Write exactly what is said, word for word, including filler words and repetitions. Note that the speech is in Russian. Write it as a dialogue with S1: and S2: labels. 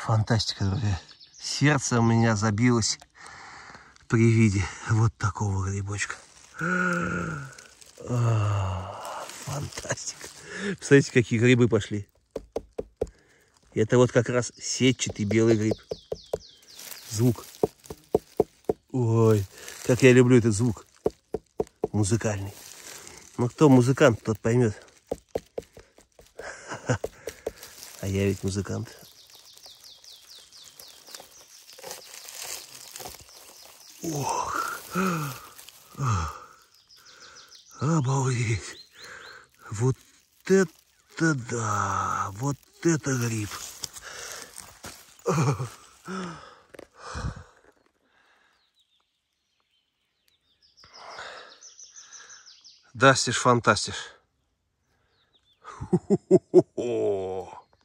S1: Фантастика, друзья. Сердце у меня забилось при виде вот такого грибочка. А, фантастика. Посмотрите, какие грибы пошли. Это вот как раз сетчатый белый гриб. Звук. Ой, как я люблю этот звук. Музыкальный. Ну, кто музыкант, тот поймет. А я ведь музыкант. Ох. Обалдеть. Вот это да. Вот это гриб. Дастиш фантастиш.